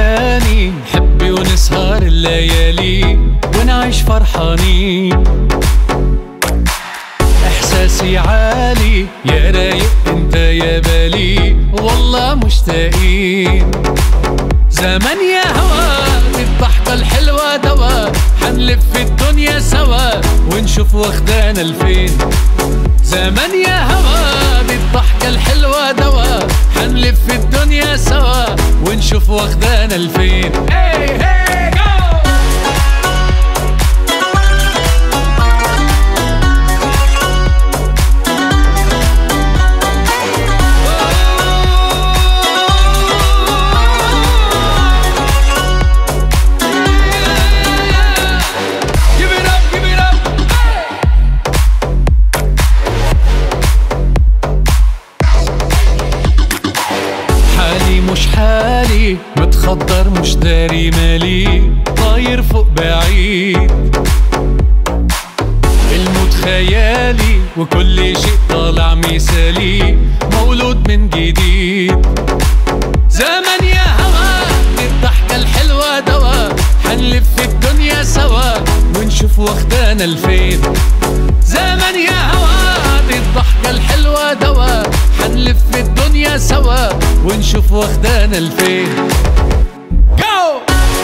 تاني، نحبي ونسهر الليالي ونعيش فرحانين. احساسي عالي يا رايق انت يا بالي، والله مشتاقين. زمان يا هوا الضحكة الحلوة دوا، حنلف الدنيا سوا ونشوف واخدانا لفين. زمان يا هوا الضحكة الحلوة دوا، حنلف الدنيا سوا ونشوف واخدانا لفين. hey, hey, go! مش حالي متخدر مش داري مالي، طاير فوق بعيد. الموت خيالي وكل شيء طالع مثالي، مولود من جديد. زمن يا هوا الضحكة الحلوة دوا، حنلف الدنيا سوا ونشوف واخدانا لفين. زمن يا هوا الضحكة الحلوة دوا، حنلف الدنيا سوا ونشوف واخدانا لفين. Go!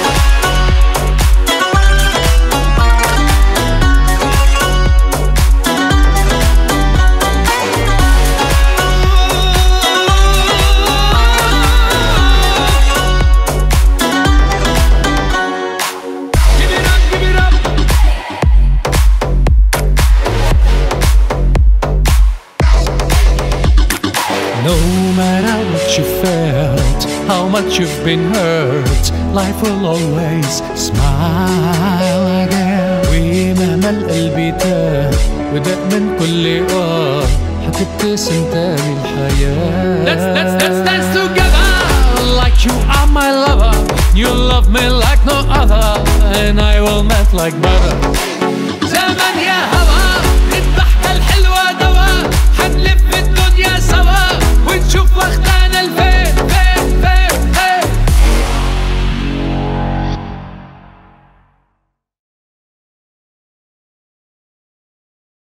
No matter what you felt, how much you've been hurt, life will always smile again. ومهما القلب تاه ودق من كل حتبتسم تاني الحياة. Let's dance together like you are my lover. You love me like no other, and I will melt like butter. زمن يا هوا الضحكة الحلوة دوا، حنلف الدنيا سوا ونشوف واخدانا